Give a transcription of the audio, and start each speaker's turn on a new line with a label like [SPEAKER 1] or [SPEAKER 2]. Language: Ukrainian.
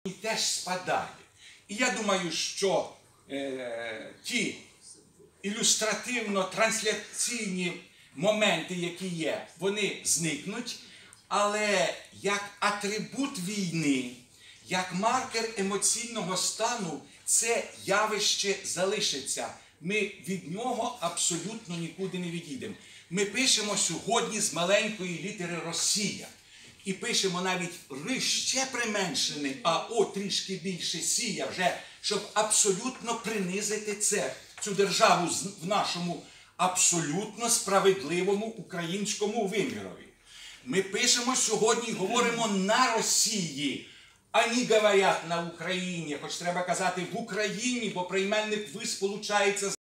[SPEAKER 1] теж спадає. І я думаю, що ті ілюстративно-трансляційні моменти, які є, вони зникнуть, але як атрибут війни, як маркер емоційного стану, це явище залишиться. Ми від нього абсолютно нікуди не відійдемо. Ми пишемо сьогодні з маленької літери «Росія». І пишемо навіть «ри» ще применшений, а «о» трішки більше «сія» вже, щоб абсолютно принизити цю державу в нашому абсолютно справедливому українському вимірові. Ми пишемо сьогодні і говоримо на Росії, ані говорять на Україні, хоч треба казати в Україні, бо прийменник «ви» сполучається з